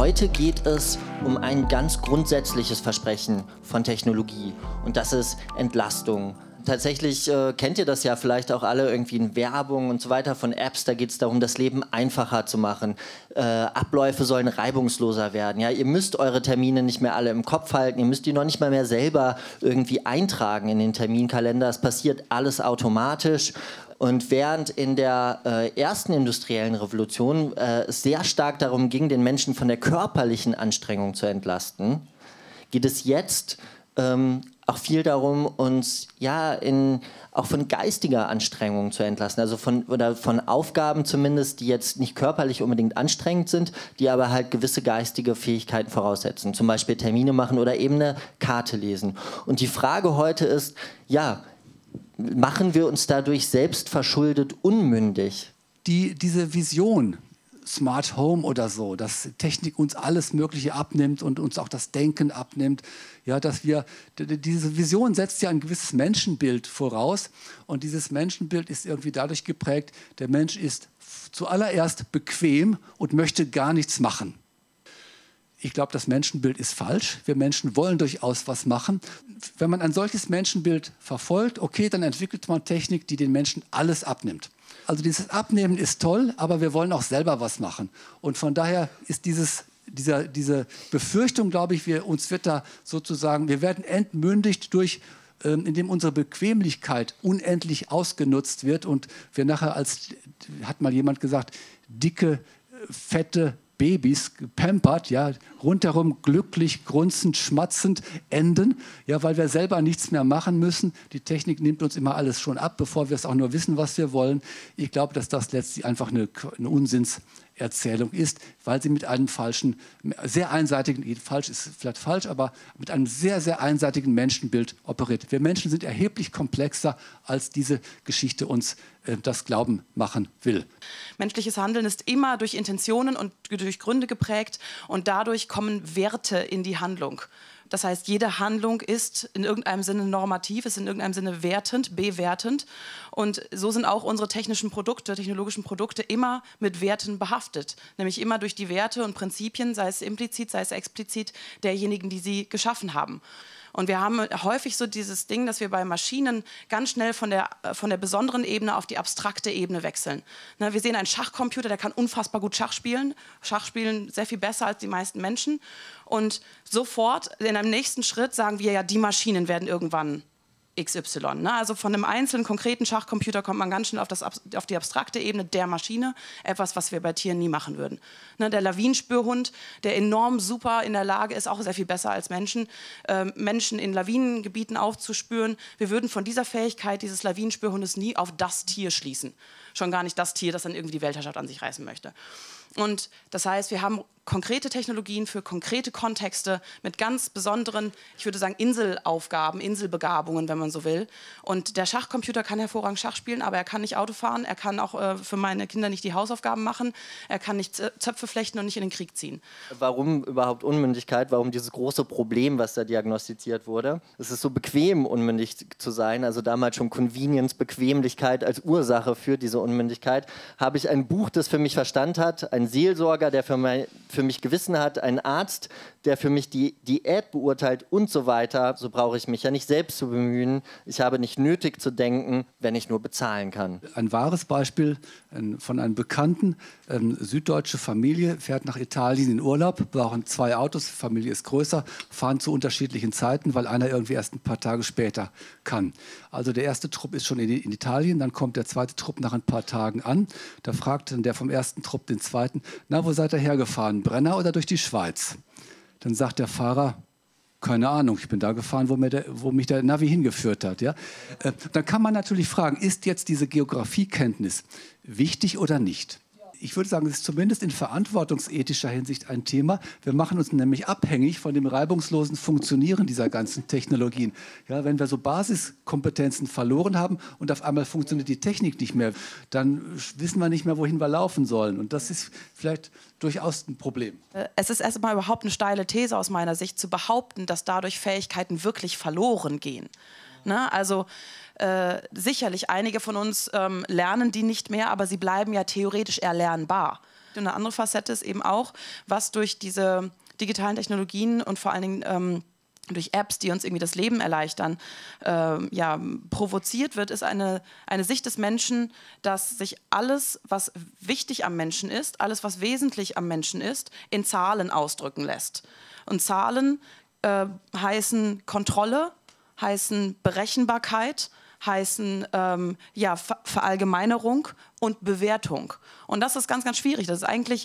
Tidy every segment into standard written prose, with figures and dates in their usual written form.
Heute geht es um ein ganz grundsätzliches Versprechen von Technologie und das ist Entlastung. Tatsächlich kennt ihr das ja vielleicht auch alle irgendwie in Werbung und so weiter von Apps, da geht es darum, das Leben einfacher zu machen. Abläufe sollen reibungsloser werden. Ja? Ihr müsst eure Termine nicht mehr alle im Kopf halten, ihr müsst die noch nicht mal mehr selber irgendwie eintragen in den Terminkalender. Es passiert alles automatisch. Und während in der ersten industriellen Revolution es sehr stark darum ging, den Menschen von der körperlichen Anstrengung zu entlasten, geht es jetzt auch viel darum, uns ja auch von geistiger Anstrengung zu entlasten, also von Aufgaben zumindest, die jetzt nicht körperlich unbedingt anstrengend sind, die aber halt gewisse geistige Fähigkeiten voraussetzen, zum Beispiel Termine machen oder eben eine Karte lesen. Und die Frage heute ist, ja, machen wir uns dadurch selbst verschuldet unmündig? Diese Vision, Smart Home oder so, dass Technik uns alles Mögliche abnimmt und uns auch das Denken abnimmt, ja, diese Vision setzt ja ein gewisses Menschenbild voraus und dieses Menschenbild ist irgendwie dadurch geprägt, der Mensch ist zuallererst bequem und möchte gar nichts machen. Ich glaube, das Menschenbild ist falsch. Wir Menschen wollen durchaus was machen. Wenn man ein solches Menschenbild verfolgt, okay, dann entwickelt man Technik, die den Menschen alles abnimmt. Also dieses Abnehmen ist toll, aber wir wollen auch selber was machen. Und von daher ist diese Befürchtung, glaube ich, wir werden entmündigt indem unsere Bequemlichkeit unendlich ausgenutzt wird und wir nachher hat mal jemand gesagt, dicke, fette Babys gepampert, ja, rundherum glücklich, grunzend, schmatzend enden, ja, weil wir selber nichts mehr machen müssen. Die Technik nimmt uns immer alles schon ab, bevor wir es auch nur wissen, was wir wollen. Ich glaube, dass das letztlich einfach eine Unsinnserzählung ist, weil sie mit einem sehr einseitigen, falsch ist vielleicht falsch, aber mit einem sehr, sehr einseitigen Menschenbild operiert. Wir Menschen sind erheblich komplexer, als diese Geschichte uns das Glauben machen will. Menschliches Handeln ist immer durch Intentionen und durch Gründe geprägt und dadurch kommen Werte in die Handlung. Das heißt, jede Handlung ist in irgendeinem Sinne normativ, ist in irgendeinem Sinne wertend, bewertend. Und so sind auch unsere technologischen Produkte immer mit Werten behaftet. Nämlich immer durch die Werte und Prinzipien, sei es implizit, sei es explizit, derjenigen, die sie geschaffen haben. Und wir haben häufig so dieses Ding, dass wir bei Maschinen ganz schnell von der besonderen Ebene auf die abstrakte Ebene wechseln. Ne, wir sehen einen Schachcomputer, der kann unfassbar gut Schach spielen. Schach spielen sehr viel besser als die meisten Menschen. Und sofort in einem nächsten Schritt sagen wir ja, die Maschinen werden irgendwann XY. Ne? Also von einem einzelnen konkreten Schachcomputer kommt man ganz schnell auf die abstrakte Ebene der Maschine, etwas, was wir bei Tieren nie machen würden. Ne? Der Lawinenspürhund, der enorm super in der Lage ist, auch sehr viel besser als Menschen, Menschen in Lawinengebieten aufzuspüren. Wir würden von dieser Fähigkeit dieses Lawinenspürhundes nie auf das Tier schließen. Schon gar nicht das Tier, das dann irgendwie die Weltherrschaft an sich reißen möchte. Und das heißt, wir haben konkrete Technologien für konkrete Kontexte mit ganz besonderen, ich würde sagen, Inselaufgaben, Inselbegabungen, wenn man so will. Und der Schachcomputer kann hervorragend Schach spielen, aber er kann nicht Auto fahren, er kann auch für meine Kinder nicht die Hausaufgaben machen, er kann nicht Zöpfe flechten und nicht in den Krieg ziehen. Warum überhaupt Unmündigkeit? Warum dieses große Problem, was da diagnostiziert wurde? Es ist so bequem, unmündig zu sein, also damals schon Convenience, Bequemlichkeit als Ursache für diese Unmündigkeit. Habe ich ein Buch, das für mich Verstand hat, ein Seelsorger, der für mich Gewissen hat, ein Arzt, der für mich die Diät beurteilt und so weiter, so brauche ich mich ja nicht selbst zu bemühen. Ich habe nicht nötig zu denken, wenn ich nur bezahlen kann. Ein wahres Beispiel von einem Bekannten, süddeutsche Familie, fährt nach Italien in Urlaub, brauchen 2 Autos, die Familie ist größer, fahren zu unterschiedlichen Zeiten, weil einer irgendwie erst ein paar Tage später kann. Also der erste Trupp ist schon in Italien, dann kommt der zweite Trupp nach ein paar Tagen an. Da fragt dann der vom ersten Trupp den zweiten, na, wo seid ihr hergefahren, Brenner oder durch die Schweiz? Dann sagt der Fahrer, keine Ahnung, ich bin da gefahren, wo mich der Navi hingeführt hat. Ja? Dann kann man natürlich fragen, ist jetzt diese Geografiekenntnis wichtig oder nicht? Ich würde sagen, es ist zumindest in verantwortungsethischer Hinsicht ein Thema. Wir machen uns nämlich abhängig von dem reibungslosen Funktionieren dieser ganzen Technologien. Ja, wenn wir so Basiskompetenzen verloren haben und auf einmal funktioniert die Technik nicht mehr, dann wissen wir nicht mehr, wohin wir laufen sollen. Und das ist vielleicht durchaus ein Problem. Es ist erstmal überhaupt eine steile These aus meiner Sicht, zu behaupten, dass dadurch Fähigkeiten wirklich verloren gehen. Ne? Also sicherlich, einige von uns lernen die nicht mehr, aber sie bleiben ja theoretisch erlernbar. Eine andere Facette ist eben auch, was durch diese digitalen Technologien und vor allen Dingen durch Apps, die uns irgendwie das Leben erleichtern, provoziert wird, ist eine Sicht des Menschen, dass sich alles, was wichtig am Menschen ist, alles, was wesentlich am Menschen ist, in Zahlen ausdrücken lässt. Und Zahlen heißen Kontrolle, heißen Berechenbarkeit, heißen Verallgemeinerung und Bewertung. Und das ist ganz, ganz schwierig. Das ist eigentlich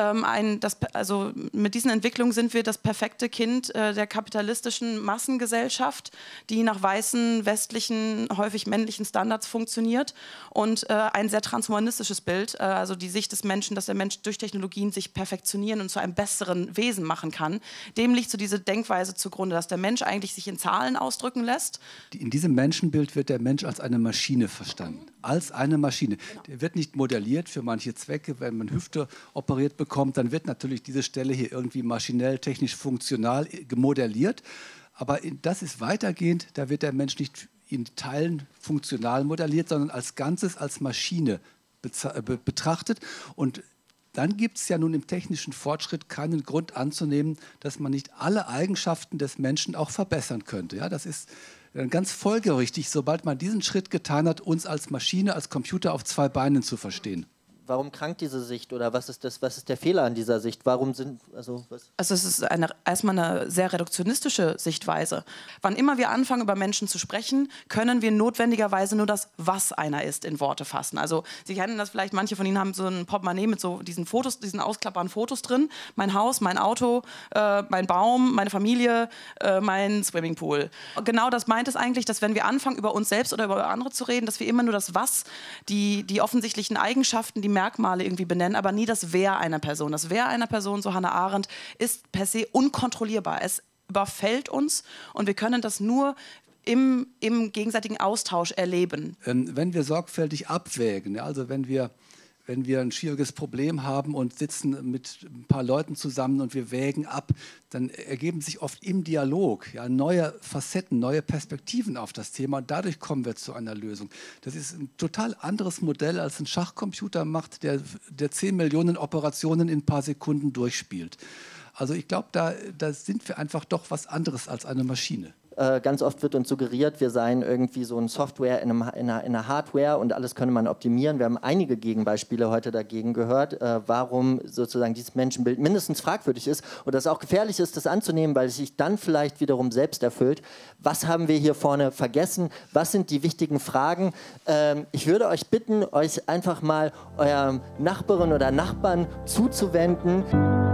also mit diesen Entwicklungen sind wir das perfekte Kind der kapitalistischen Massengesellschaft, die nach weißen, westlichen, häufig männlichen Standards funktioniert und ein sehr transhumanistisches Bild, also die Sicht des Menschen, dass der Mensch durch Technologien sich perfektionieren und zu einem besseren Wesen machen kann. Dem liegt so diese Denkweise zugrunde, dass der Mensch eigentlich sich in Zahlen ausdrücken lässt. In diesem Menschenbild wird der Mensch als eine Maschine verstanden. Als eine Maschine. Der wird nicht modelliert für manche Zwecke. Wenn man Hüfte operiert bekommt, dann wird natürlich diese Stelle hier irgendwie maschinell, technisch, funktional modelliert. Aber das ist weitergehend, da wird der Mensch nicht in Teilen funktional modelliert, sondern als Ganzes, als Maschine betrachtet. Und dann gibt es ja nun im technischen Fortschritt keinen Grund anzunehmen, dass man nicht alle Eigenschaften des Menschen auch verbessern könnte. Ja, das ist ganz folgerichtig, sobald man diesen Schritt getan hat, uns als Maschine, als Computer auf zwei Beinen zu verstehen. Warum krankt diese Sicht oder was ist der Fehler an dieser Sicht? Also es ist erstmal eine sehr reduktionistische Sichtweise. Wann immer wir anfangen, über Menschen zu sprechen, können wir notwendigerweise nur das, was einer ist, in Worte fassen. Also Sie kennen das vielleicht, manche von Ihnen haben so ein Portemonnaie mit so diesen Fotos, diesen ausklappbaren Fotos drin. Mein Haus, mein Auto, mein Baum, meine Familie, mein Swimmingpool. Genau das meint es eigentlich, dass wenn wir anfangen, über uns selbst oder über andere zu reden, dass wir immer nur das Was, die offensichtlichen Eigenschaften, die Merkmale irgendwie benennen, aber nie das Wer einer Person. Das Wer einer Person, so Hannah Arendt, ist per se unkontrollierbar. Es überfällt uns und wir können das nur im gegenseitigen Austausch erleben. Wenn wir sorgfältig abwägen, also wenn wir ein schwieriges Problem haben und sitzen mit ein paar Leuten zusammen und wir wägen ab, dann ergeben sich oft im Dialog neue Facetten, neue Perspektiven auf das Thema und dadurch kommen wir zu einer Lösung. Das ist ein total anderes Modell, als ein Schachcomputer macht, der 10 Millionen Operationen in ein paar Sekunden durchspielt. Also ich glaube, da sind wir einfach doch was anderes als eine Maschine. Ganz oft wird uns suggeriert, wir seien irgendwie so ein Software in einer Hardware und alles könne man optimieren. Wir haben einige Gegenbeispiele heute dagegen gehört, warum sozusagen dieses Menschenbild mindestens fragwürdig ist und dass es auch gefährlich ist, das anzunehmen, weil es sich dann vielleicht wiederum selbst erfüllt. Was haben wir hier vorne vergessen? Was sind die wichtigen Fragen? Ich würde euch bitten, euch einfach mal eurem Nachbarin oder Nachbarn zuzuwenden.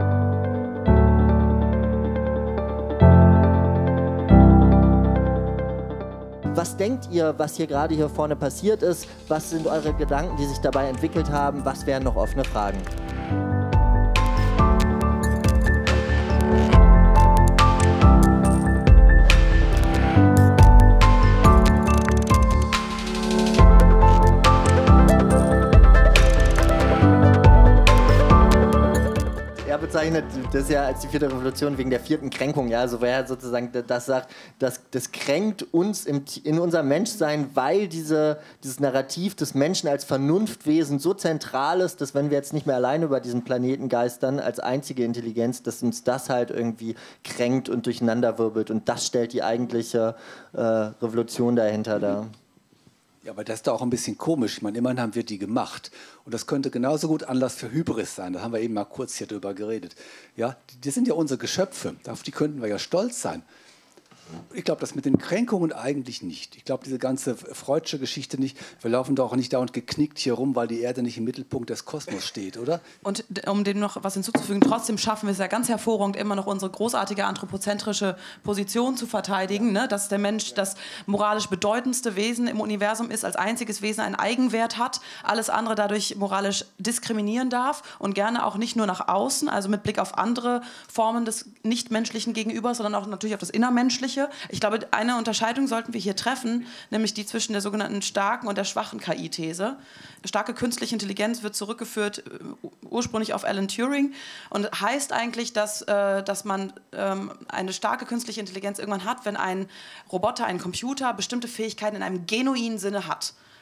Was denkt ihr, was hier gerade hier vorne passiert ist? Was sind eure Gedanken, die sich dabei entwickelt haben? Was wären noch offene Fragen? Er bezeichnet das ja als die 4. Revolution wegen der 4. Kränkung, ja, also wer sozusagen das sagt, das kränkt uns in unserem Menschsein, weil dieses Narrativ des Menschen als Vernunftwesen so zentral ist, dass wenn wir jetzt nicht mehr alleine über diesen Planeten geistern, als einzige Intelligenz, dass uns das halt irgendwie kränkt und durcheinanderwirbelt und das stellt die eigentliche Revolution dahinter dar. Ja, aber das ist doch auch ein bisschen komisch. Ich meine, immerhin haben wir die gemacht. Und das könnte genauso gut Anlass für Hybris sein. Da haben wir eben mal kurz hier drüber geredet. Ja, die sind ja unsere Geschöpfe. Auf die könnten wir ja stolz sein. Ich glaube, das mit den Kränkungen eigentlich nicht. Ich glaube, diese ganze Freudsche Geschichte nicht. Wir laufen doch auch nicht dauernd geknickt hier rum, weil die Erde nicht im Mittelpunkt des Kosmos steht, oder? Und um dem noch was hinzuzufügen, trotzdem schaffen wir es ja ganz hervorragend, immer noch unsere großartige anthropozentrische Position zu verteidigen, ne? Dass der Mensch das moralisch bedeutendste Wesen im Universum ist, als einziges Wesen einen Eigenwert hat, alles andere dadurch moralisch diskriminieren darf und gerne auch nicht nur nach außen, also mit Blick auf andere Formen des nichtmenschlichen Gegenübers, sondern auch natürlich auf das Innermenschliche. Ich glaube, eine Unterscheidung sollten wir hier treffen, nämlich die zwischen der sogenannten starken und der schwachen KI-These. Starke künstliche Intelligenz wird zurückgeführt ursprünglich auf Alan Turing und heißt eigentlich, dass man eine starke künstliche Intelligenz irgendwann hat, wenn ein Roboter, ein Computer bestimmte Fähigkeiten in einem genuinen Sinne hat.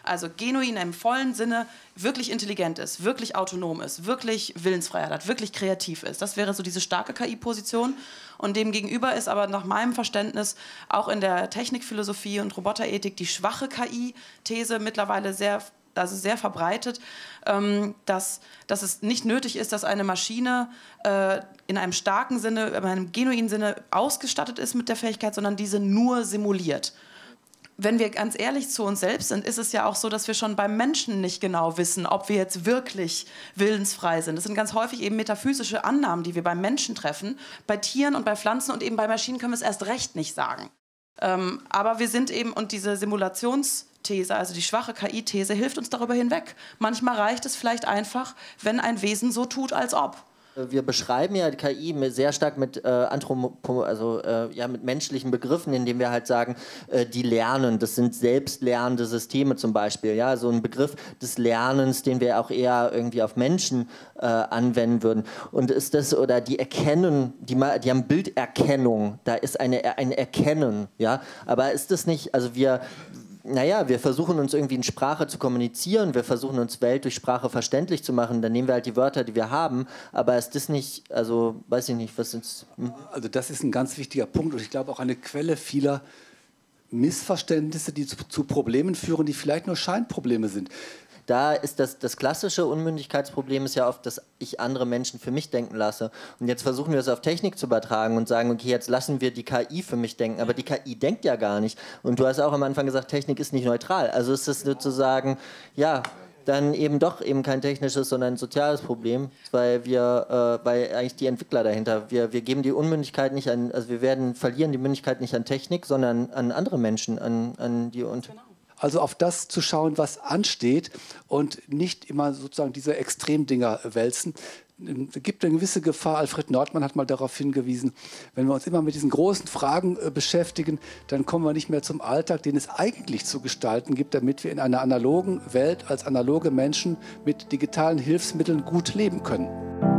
also genuin im vollen Sinne, wirklich intelligent ist, wirklich autonom ist, wirklich Willensfreiheit hat, wirklich kreativ ist. Das wäre so diese starke KI-Position. Und dem gegenüber ist aber nach meinem Verständnis auch in der Technikphilosophie und Roboterethik die schwache KI-These mittlerweile sehr verbreitet, dass es nicht nötig ist, dass eine Maschine in einem starken Sinne, in einem genuinen Sinne ausgestattet ist mit der Fähigkeit, sondern diese nur simuliert. Wenn wir ganz ehrlich zu uns selbst sind, ist es ja auch so, dass wir schon beim Menschen nicht genau wissen, ob wir jetzt wirklich willensfrei sind. Das sind ganz häufig eben metaphysische Annahmen, die wir beim Menschen treffen. Bei Tieren und bei Pflanzen und eben bei Maschinen können wir es erst recht nicht sagen. Aber wir sind eben, und diese Simulationsthese, also die schwache KI-These, hilft uns darüber hinweg. Manchmal reicht es vielleicht einfach, wenn ein Wesen so tut, als ob. Wir beschreiben ja KI sehr stark mit, mit menschlichen Begriffen, indem wir halt sagen, die lernen, das sind selbstlernende Systeme zum Beispiel. Ja? So ein Begriff des Lernens, den wir auch eher irgendwie auf Menschen anwenden würden. Und ist das, oder die erkennen, die haben Bilderkennung, da ist ein Erkennen, ja? Aber ist das nicht, also wir versuchen uns irgendwie in Sprache zu kommunizieren, wir versuchen uns Welt durch Sprache verständlich zu machen, dann nehmen wir halt die Wörter, die wir haben, aber ist das nicht, also weiß ich nicht, was ist... Also das ist ein ganz wichtiger Punkt und ich glaube auch eine Quelle vieler Missverständnisse, die zu Problemen führen, die vielleicht nur Scheinprobleme sind. Da ist das klassische Unmündigkeitsproblem ist ja oft, dass ich andere Menschen für mich denken lasse. Und jetzt versuchen wir es auf Technik zu übertragen und sagen, okay, jetzt lassen wir die KI für mich denken. Aber die KI denkt ja gar nicht. Und du hast auch am Anfang gesagt, Technik ist nicht neutral. Also ist es sozusagen, ja, dann eben doch eben kein technisches, sondern ein soziales Problem, weil eigentlich die Entwickler dahinter, wir geben die Unmündigkeit nicht an, also verlieren die Mündigkeit nicht an Technik, sondern an andere Menschen, an die und... Also auf das zu schauen, was ansteht und nicht immer sozusagen diese Extremdinger wälzen. Es gibt eine gewisse Gefahr, Alfred Nordmann hat mal darauf hingewiesen, wenn wir uns immer mit diesen großen Fragen beschäftigen, dann kommen wir nicht mehr zum Alltag, den es eigentlich zu gestalten gibt, damit wir in einer analogen Welt als analoge Menschen mit digitalen Hilfsmitteln gut leben können.